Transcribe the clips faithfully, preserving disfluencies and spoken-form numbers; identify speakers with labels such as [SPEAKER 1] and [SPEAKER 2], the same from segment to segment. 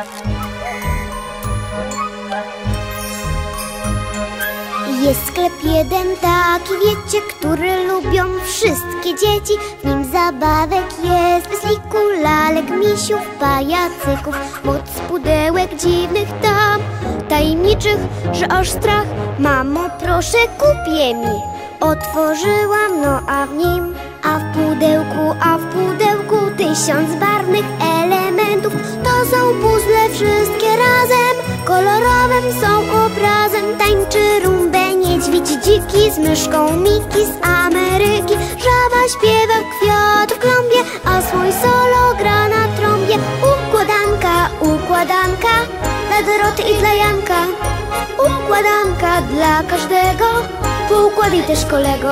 [SPEAKER 1] Jest sklep jeden taki, wiecie, który lubią wszystkie dzieci. W nim zabawek jest bez liku, lalek, misiów, pajacyków, moc pudełek dziwnych tam, tajemniczych, że aż strach. Mamo, proszę, kupię mi. Otworzyłam, no a w nim, a w pudełku, a w pudełku tysiąc barwnych elementów. To są puzzle wszystkie razem, kolorowym są obrazem. Tańczy rumbę niedźwiedź dziki z myszką Miki z Ameryki. Żaba śpiewa w kwiat w klombie, a swój solo gra na trąbie. Układanka, układanka dla Doroty i dla Janka. Układanka dla każdego, poukładaj też kolego.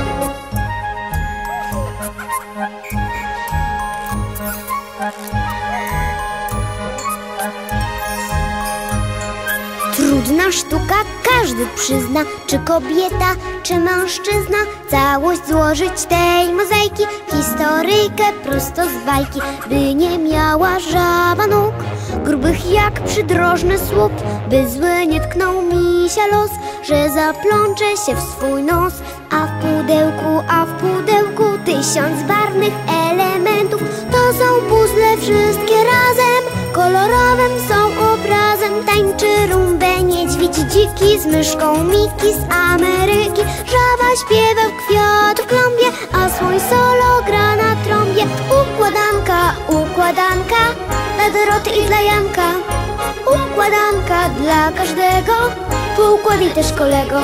[SPEAKER 1] Trudna sztuka, każdy przyzna, czy kobieta, czy mężczyzna. Całość złożyć tej mozaiki, historyjkę prosto z bajki. By nie miała żaba nóg grubych jak przydrożny słup, by zły nie tknął misia los, że zaplącze się w swój nos. A w pudełku, a w pudełku tysiąc barwnych elementów. To są puzzle wszystkie razem, kolorowym są obrazem. Tańczy rumbę niedźwiedź dziki z myszką Miki z Ameryki. Żaba śpiewa w kwiat w klombie, a swój solo gra na trąbie. Układanka, układanka dla Doroty i dla Janka. Układanka dla każdego, poukładaj też kolego.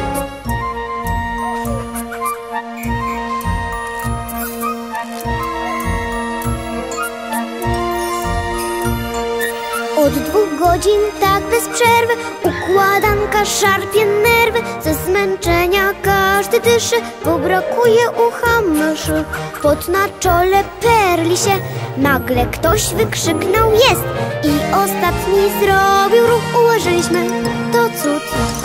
[SPEAKER 1] Od dwóch godzin tak bez przerwy układanka szarpie nerwy. Ze zmęczenia każdy dyszy, bo brakuje ucha myszy. Pot na czole perli się, nagle ktoś wykrzyknął jest. I ostatni zrobił ruch, ułożyliśmy, to cud.